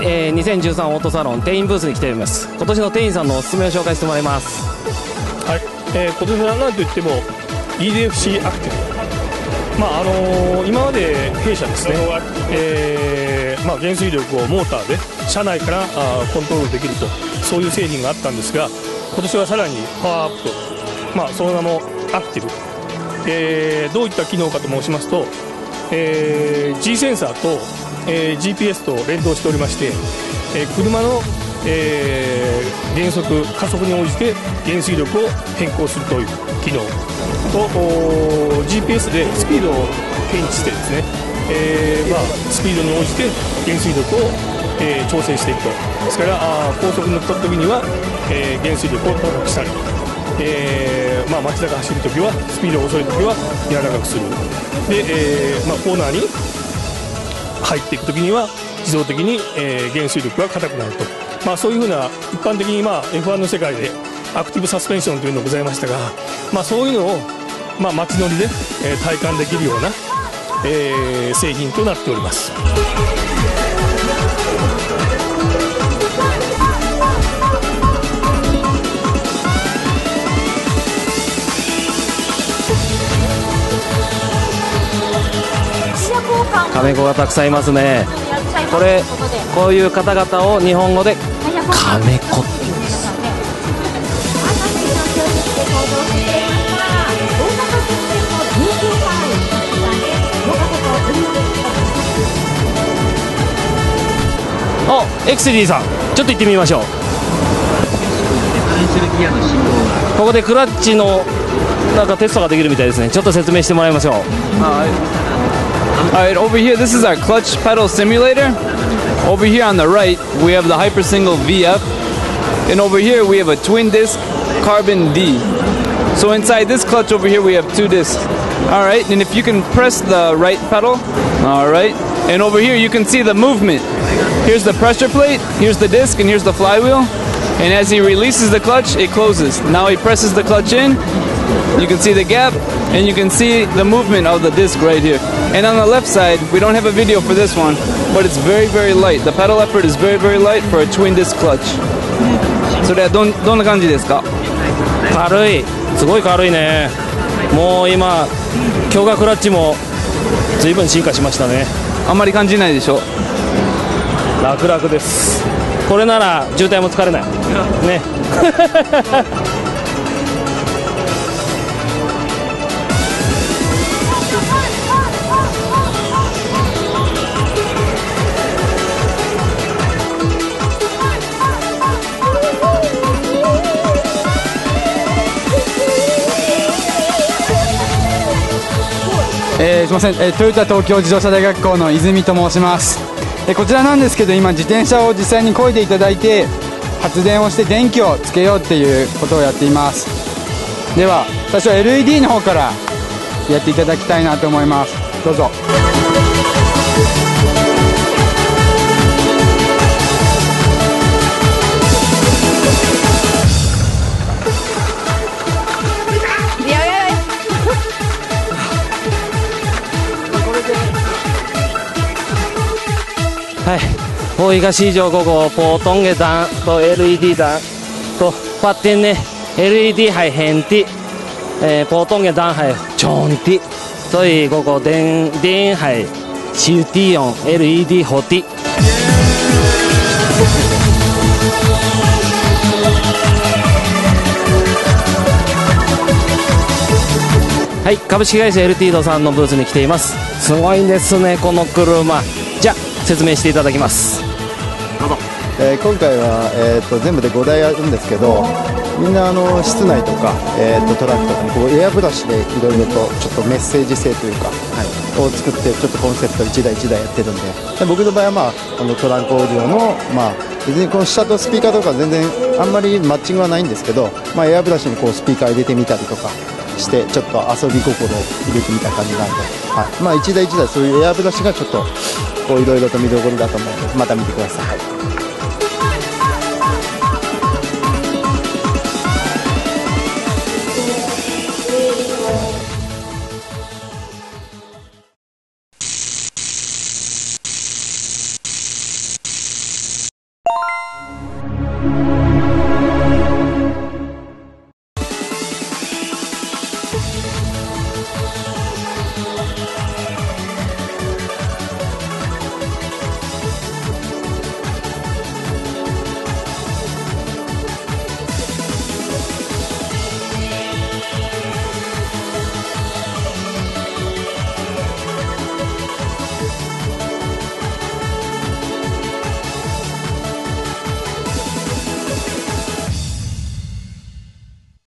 2013オートサロン店員ブースに来ております。今年の店員さんのおすすめを紹介してもらいます。 はい、今年は何といっても EDFC アクティブ、今まで弊社ですね、減衰力をモーターで車内からコントロールできると、そういう製品があったんですが、今年はさらにパワーアップ、その名もアクティブ、どういった機能かと申しますと、G センサーと、GPS と連動しておりまして、車の、減速加速に応じて減衰力を変更するという機能と、GPS でスピードを検知してですね、スピードに応じて減衰力を、調整していくと。ですから高速に乗った時には、減衰力を高くしたり、街中走るときはスピードが遅いときは柔らかくするで、コーナーに入っていくときには自動的に、減衰力が硬くなると、そういうふうな一般的に、F1 の世界でアクティブサスペンションというのがございましたが、そういうのを、街乗りで、体感できるような、製品となっております。 カメ子がたくさんいますね。こういう方々を日本語でカメ子って言うんです。エクスディさん、ちょっと行ってみましょう。ここでクラッチのなんかテストができるみたいですね。ちょっと説明してもらいましょう。 Alright, over here, this is our clutch pedal simulator. Over here on the right, we have the Hypersingle VF. And over here, we have a twin disc Carbon D. So inside this clutch over here, we have two discs. Alright, and if you can press the right pedal, alright, and over here you can see the movement. Here's the pressure plate, here's the disc, and here's the flywheel. And as he releases the clutch, it closes. Now he presses the clutch in, you can see the gap, and you can see the movement of the disc right here. And on the left side, we don't have a video for this one, but it's very, very light. The pedal effort is very, very light for a twin disc clutch. それはどんな感じですか？ 軽い、すごい軽いね。もう今、強化クラッチも随分進化しましたね。 あんまり感じないでしょ？ 楽々です。これなら渋滞も疲れないね。 すみません、トヨタ東京自動車大学校の泉と申します。こちらなんですけど、今自転車を実際に漕いでいただいて発電をして電気をつけようっていうことをやっています。では最初は LED の方からやっていただきたいなと思います。どうぞ。 はい、大東市場5号ポートンゲ蛋と LED 蛋と發電呢 LED 係輕啲，普通嘅蛋係重啲，所以嗰個電係少啲用 LED 好啲。はい、株式会社 LT ドさんのブースに来ています。すごいですねこの車。じゃあ説明していただきます。どうぞ。 今回は、全部で5台あるんですけど、みんな室内とか、トラックとかにこうエアブラシでいろいろとちょっとメッセージ性というか、を作ってちょっとコンセプト1台1台やってるんで、僕の場合は、トランクオーディオの、別にこの下とスピーカーとか全然あんまりマッチングはないんですけど、エアブラシにこうスピーカー入れてみたりとかしてちょっと遊び心を入れてみた感じなんで、1台1台そういうエアブラシがちょっといろいろと見どころだと思うのでまた見てください。